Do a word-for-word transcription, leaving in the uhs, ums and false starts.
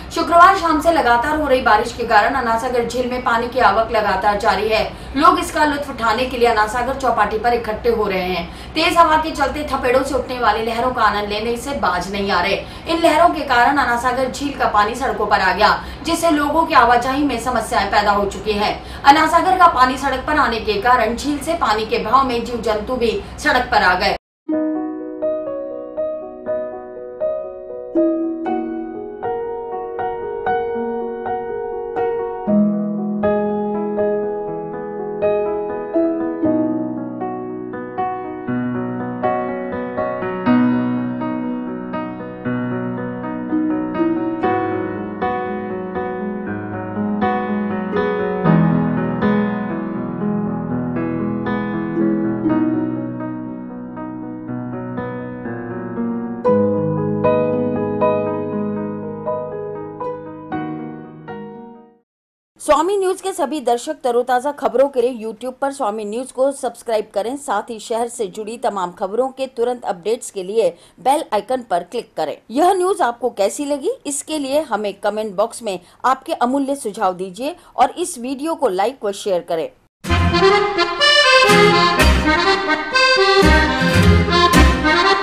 शुक्रवार शाम से लगातार हो रही बारिश के कारण अनासागर झील में पानी की आवक लगातार जारी है। लोग इसका लुत्फ उठाने के लिए अनासागर चौपाटी पर इकट्ठे हो रहे हैं। तेज हवा के चलते थपेड़ों से उठने वाली लहरों का आनंद लेने से बाज नहीं आ रहे। इन लहरों के कारण अनासागर झील का पानी सड़कों पर आ गया, जिससे लोगों की आवाजाही में समस्याएं पैदा हो चुकी है। अनासागर का पानी सड़क पर आने के कारण झील से पानी के बहाव में जीव जंतु भी सड़क पर आ गए। स्वामी न्यूज के सभी दर्शक तरोताजा खबरों के लिए यूट्यूब पर स्वामी न्यूज को सब्सक्राइब करें। साथ ही शहर से जुड़ी तमाम खबरों के तुरंत अपडेट्स के लिए बेल आइकन पर क्लिक करें। यह न्यूज आपको कैसी लगी, इसके लिए हमें कमेंट बॉक्स में आपके अमूल्य सुझाव दीजिए और इस वीडियो को लाइक व शेयर करें।